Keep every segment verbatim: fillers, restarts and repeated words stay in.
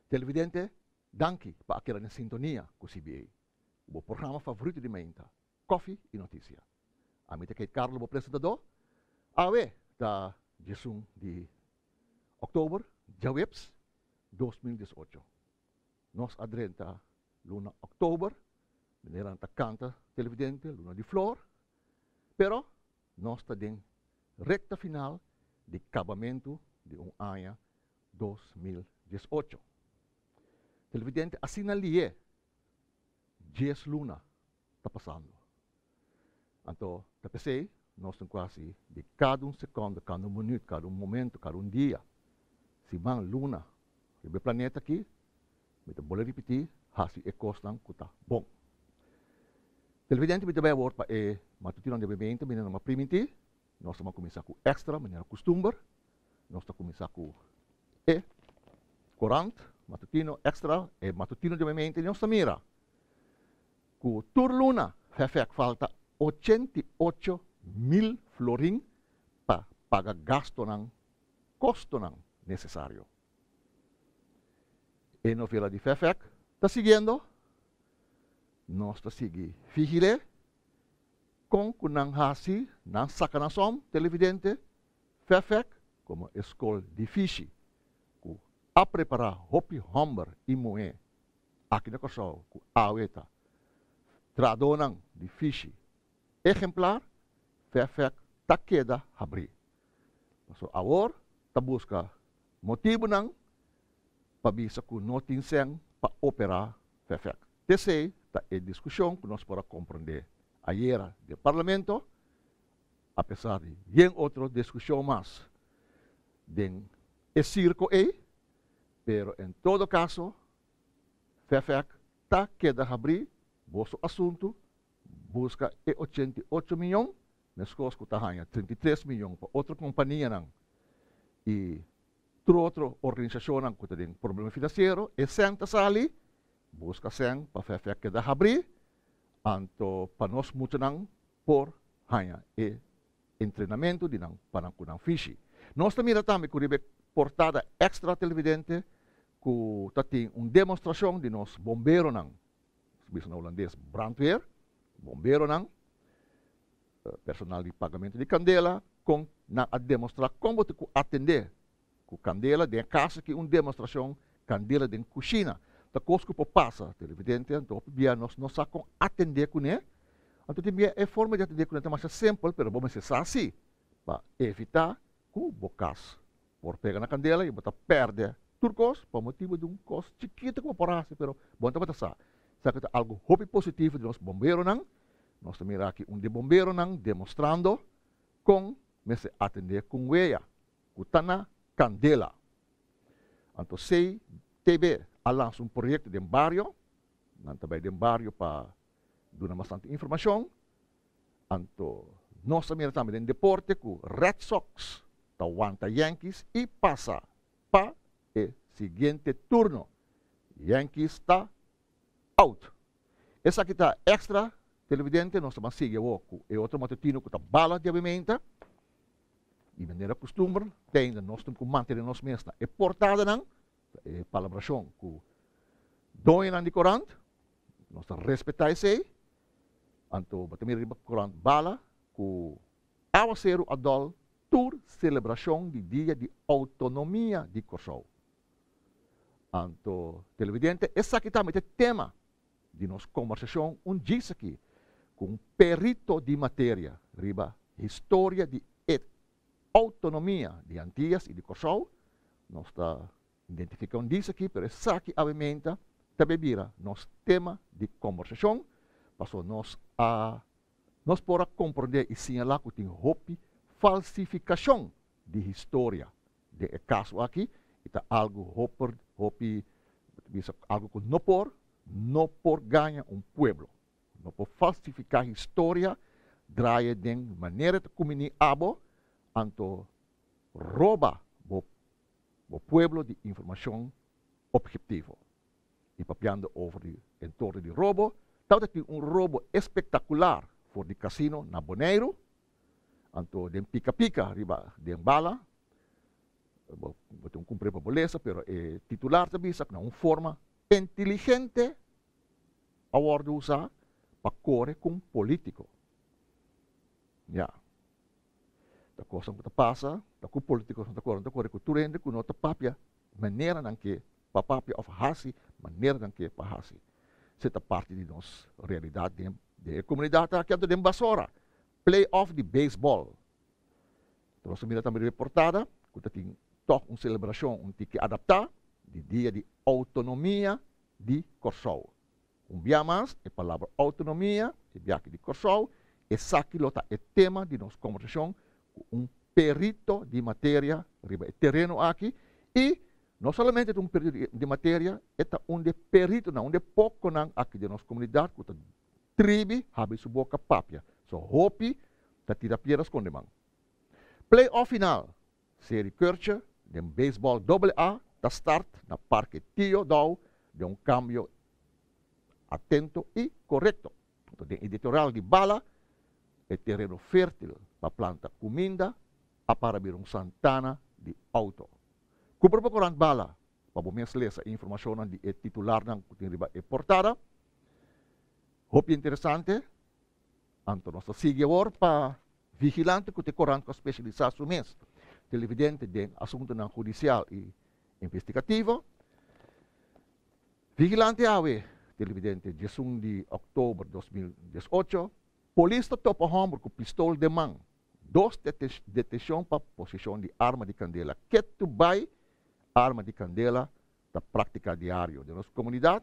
Televidente, danke pa akira na sintonia com C B A. O programa favorito de menta, Coffee e Notícia. A mim é Carlos, o apresentador. Awe, da Jesum de outubro, Jaweps, dois mil e dezoito. Nós adrenta luna outubro, maneira ta canta televidente, luna de flor, pero nós está em recta final de acabamento de um ano dois mil e dezoito. Televidente, assim ali dez luna está passando. Então, tá pensei, nós estamos quase de cada um segundo, cada um minuto, cada um momento, cada um dia. Se man luna, o planeta aqui, eu vou repetir, assim é costan que está bom. Televidente, eu vou falar para o matutino de bebente, eu vou primitir, nós vamos começar com extra, maneira costume, nós vamos começar com e, corante, matutino extra, e matutino de bebente, nós vamos mirar. Com tur luna, falta oitenta e oito mil florin para pagar gasto ng custo ng necessário. E novela de Fefec está seguindo, nós está seguindo vigile com kunang hasi ng sakanasom televidente Fefec como escola de fishi ku a preparar hopi homber imoe aqui na koso ku aweta tradonang de fishi exemplar Fefec ta queda abrir. So agora ta busca motivo nang pabisa ku notinseng pa operar Fefec. Desse ta é discussão que nós para compreender ayer do parlamento, apesar de yen outra discussão mais den é circo e, pero em todo caso Fefec ta queda abrir vosso assunto busca e oitenta e oito milhões, nas coisas que está trinta e três milhões para outra companhia não. E outra organização não que tem problema financeiro, e senta ali, busca sen para Fefec que dá abrir, anto para nós muito não por hanya e treinamento de não para não fishi. Nós também também com portada extra televidente que tem uma demonstração de nós bombeiro não, bisa na holandês brandweer, bombeiro não, personal de pagamento de candela, com na a demonstrar como te atender com candela de casa que uma demonstração candela de cozinha. Da coisa que passa, televidente, então bia nós nós com atender com ele. Então tem é forma de atender com ele mais simples, pero vamos ser assim para evitar que o bocas por pegar na candela e botar perde turcos por motivo de um custo chiquito como por assim, pero bom tá botar sa. Sabe algo hope positivo de nós bombeiro não. Nós também aqui um de bombeiro não demonstrando com se atender com weia, com tana candela. Então sei T V lança um projeto de barrio, não também de barrio para dar bastante informação. Então nós também também de deporte com Red Sox, Tawanta Yankees e passa para o seguinte turno. Yankees está out. Essa aqui está extra televidente, nós estamos seguindo e outro matutino que está bala de alimenta. De maneira costume, tem nós temos que manter nós mesmos e portada não, é palabração que doem na de corante, nós respeitar isso aí, então batemos riba corante bala que ao ser adol tour celebração de dia de autonomia de Kosovo. Então televidente, essa aqui também é tema de nossa conversação um dia aqui com perito de matéria, riba história de autonomia de Antillas e de Kosovo. Nós está identificando isso aqui, pero essa aqui alimenta também vira nosso tema de conversação, para nós a nós para compreender e sinalar que tem hopi falsificação de história de caso aqui, está algo hopi hopi algo que não por não por ganhar um pueblo, não por falsificar história, draia de maneira de comunicar abo, anto rouba o, o pueblo de informação objetiva. E papiando over de entorno de roubo, tal tem um roubo espetacular for de casino na Bonaire, anto de pica-pica riba de bala, Betul cumprir para beleza, pero eh, titular também sabe na uma forma inteligente a word usar para correr com político. Ja. Da coisa que passa, da com político que corre, da corre com turende, com nota papia, maneira não que papapia of hasi, maneira não que pa hasi. Seta parte de nossa realidade de, de comunidade aqui de Basora. Playoff de beisebol. Então, nós mira também reportada, que tem toch uma celebração, um tique adaptar, de dia de autonomia de Corsol. Um dia mais, a palavra autonomia, e viaje de Corsol, e saque lota é tema de nossa conversação, um perito de matéria, riba é terreno aqui, e não somente um perito de matéria, é um de perito, não, um de pouco não, aqui de nossa comunidade, que tribe, habe sua boca papia. So, hopi, da tira piedras com demang. Playoff final, série Kirche, de beisebol double A, da start na Parque Tio Dau, de um cambio atento e correto. De editorial de bala, é terreno fértil para planta comida, a para vir um Santana de auto. Kupro procurar bala, para bom essa informação de é titular ng riba é portada. Hope interessante, anto nosso seguidor para vigilante que te corrente com especialização mês, televidente de assunto não judicial e investigativo. Vigilante awe, televidente de de outubro de dois mil e dezoito, polícia topa hombro com pistola de mão, dos detenção para posição de arma de candela, que tu vai arma de candela da prática diária de nossa comunidade.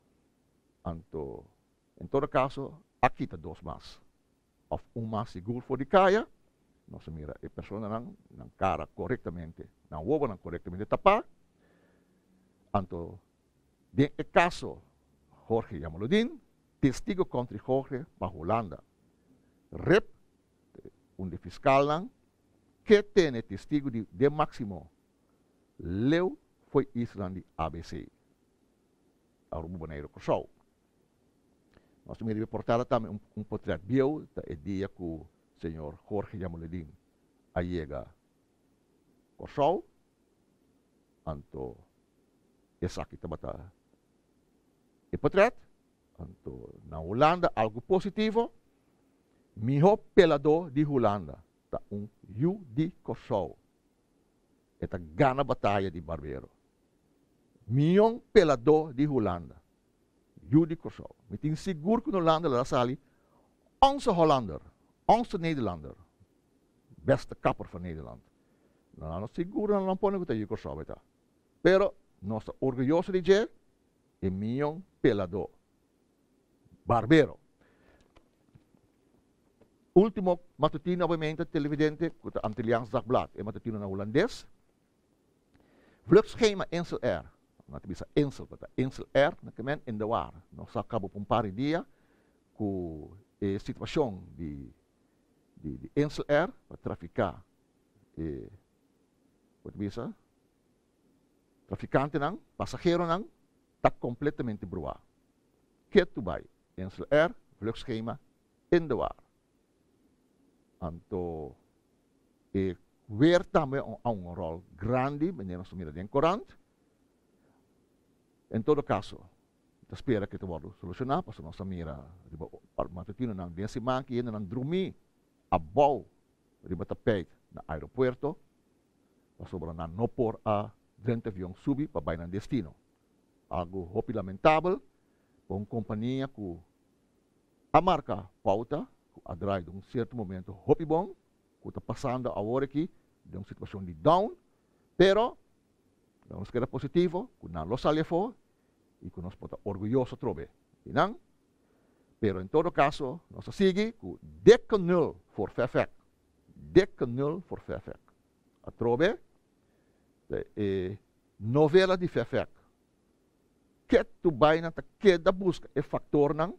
Anto, em todo caso, aqui está dois mais. Of um mais seguro for de caia, nossa mira, a pessoa não, não cara corretamente, não ouve não corretamente tapar. Anto, de caso, Jorge Yamaludin, testigo contra Jorge para Holanda. Rep, um de fiscal lang, que tem testigo de, de máximo. Leu foi Israel de A B C. A Rubo Boneiro Corsol. Nós também reportaram também um, um portrait bio da dia que o senhor Jorge Yamaludin chega Corsol. Anto, essa aqui também e portrait. Anto, na Holanda, algo positivo. Miho pelador de Holanda. Tá um Yu de Corsol. Esta gana batalha de Barbero. Mion pelador de Holanda. Yu de Corsol. Me tem seguro que no Holanda lá sali onze Hollander, onze Nederlander. Beste kapper van Nederland. Não, não seguro não põe que tá Yu Corsol beta. Pero nós orgulhoso de je e Mion pelador. Barbero. Último matutino, obviamente, televidente, que é Antilliaans Dagblad, é matutino na holandês. Vluchtschema Insel Air. Não te bisa Insel, mas Insel Air, naquemen in de war. Nós acabamos por um par de dias com a situação de, de, de Insel Air para traficar. E, wat bisa? Traficante não, passageiro não, está completamente broa. Que tu vai? Insel Air, vluchtschema in de war. Anto, e weer também há um rol grande, menino sumida em corante. Em todo caso, espera que tu vá solucionar, para nossa mira, riba, matutino nang dia semana que ainda não dormi, a bom, riba tapete na aeroporto, para sobra na no por a dentro avião subir para bem no destino. Algo hopi lamentável, para uma companhia que a marca pauta, a drive de um certo momento hopi bom, que está passando agora aqui, de uma situação de down, pero, não se queda positivo, que não lo sale fora, e que nós podemos orgulhoso trobe. E não? Pero, em todo caso, nós sigue com dek nul for Fefek. dek nul for Fefek. A trobe, é novela de Fefek. Que tu vai na que da busca é factor não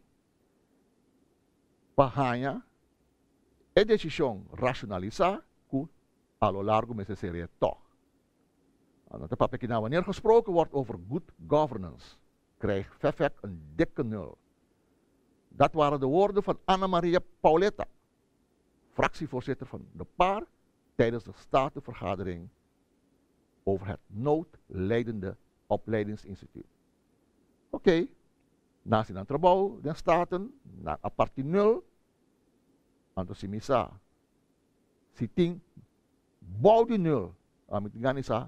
pahanha é decisão racionalizar que a lo largo mês seria toch. Aan het papier nou wanneer gesproken wordt over good governance, krijgt Fefek een dikke nul. Dat waren de woorden van Anna Maria Pauletta, fractievoorzitter van de P A R, tijdens de statenvergadering over het noodlijdende opleidingsinstituut. Oké, okay. Naast in trabajo, den staten, na a partir nul, anto si misa, si ting, bouw die nul, amit ganisa,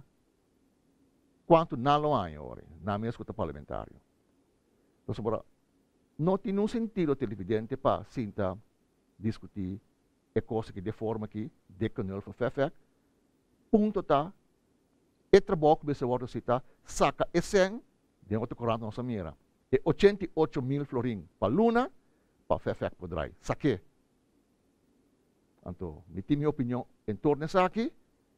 quanto nalo año ore, na minha escuta parlamentario. Então, sobra, não tem um sentido televidente para sinta discutir e coisa que de forma que de canal van F F F, ponto tá, e trabalho que você vai citar, saca e cem, de outro corante nossa mira, e oitenta e oito mil florim para luna, para F F F poderá, saque. Então, me tem minha opinião em torno disso aqui,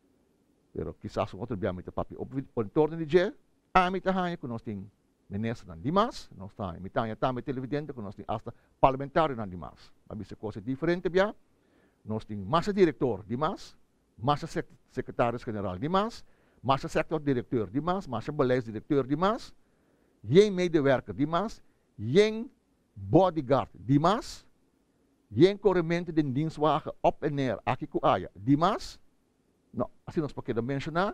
pero quizás um outro biamita papi, em torno de G, a mim tá que nós temos ministro não demais, nós temos mitad também televidente, que nós temos hasta parlamentário não demais, mas isso é coisa diferente bia. Nós temos mais diretor demais, mais secretário-geral demais, mais sector-diretor demais, mais beleid-diretor demais, geen medewerker demais, geen bodyguard demais, geen corremento de dienstwagen op en neer, aqui com aia demais. Não, assim nós podemos mencionar.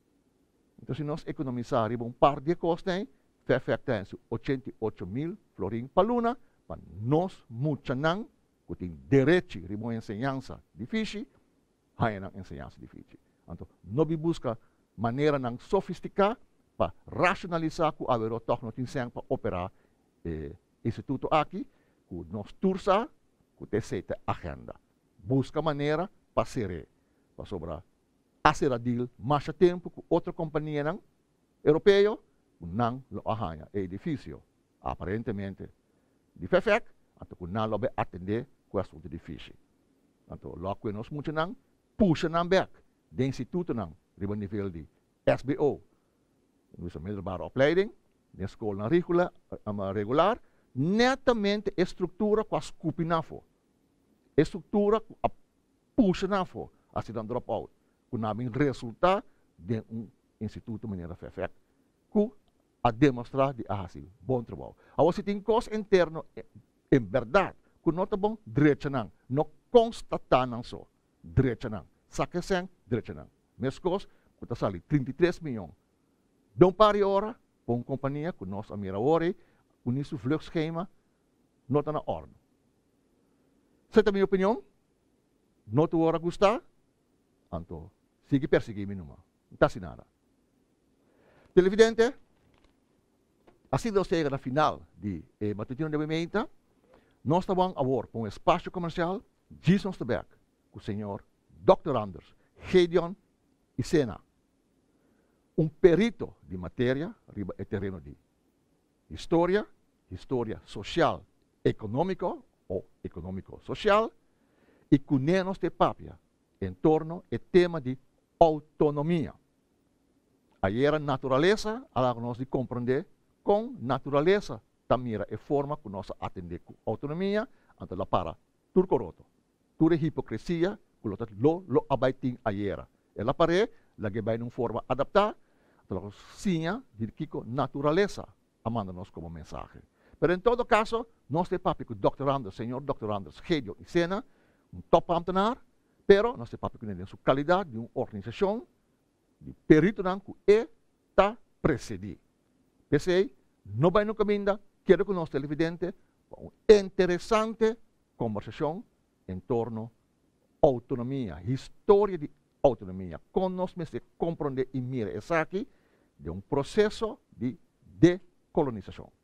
Então, se nós economizar um par de costas, perfeitamente oitenta e oito mil florim para luna, para nós, muito não, que tem direito a uma ensinança difícil, há uma ensinança difícil. Então, nós buscamos maneira não sofisticada para racionalizar que haverá toch não tem para operar eh, instituto aqui, que nós tursa, que tem certa agenda. Busca maneira para ser, para sobrar, fazer a deal mais tempo com outra companhia não, europeia, não lo arranha, é difícil, aparentemente, de F F F, então não lo vai atender com o assunto difícil. Então, logo que nós muito não, puxa não back, de instituto não, riba nível de S B O, dus een middelbare opleiding, de escola regular, uh, regular, netamente estrutura com a scoop nafo, estrutura com a puxa nafo, assim dan drop out, com nabing resultado de um instituto maneira F F F, que a demonstrar de assim, bom trabalho. Agora, se tem coisa interno, em verdade, que não está bom, direito não, não constatar não só, direito não, saque sem, direito não. Meus coisas, que está sali trinta e três milhões, de um par de horas, para uma companhia, que nós, a mira hora, com isso fluxschema, não está na ordem. Essa é a minha opinião, não te hora gostar, então, siga perseguir-me numa, não está assim nada. Televidente, assim nós chegamos na final de eh, Matutino de Pimenta, nós estamos agora com um espaço comercial, Jesus Tebeck, com o senhor doutor Anders, Gedeon e Sena, um perito de matéria, riba é terreno de história, história social, econômico ou econômico-social, e com nenos de papia, em torno do tema de autonomia. Aí era natureza, a nós de compreender com natureza, também é forma que nós atender com autonomia, então lá para turcoroto. Tudo é hipocrisia, que lo lo abaiting ayera. Ela para la que vai numa forma adaptada, então sim, de que natureza amanda nós como mensagem. Mas em todo caso, nós de papi com o doutor Anders, senhor doutor Anders, Gedeon e Sena, um top ambtenaar, pero nós de papi com ele em sua qualidade de uma organização de perito não que está presidir. Pensei, não vai no caminho, quero que nós televidente uma interessante conversação em torno à autonomia, história de autonomia, com nós me se compreender e mira essa aqui de um processo de decolonização.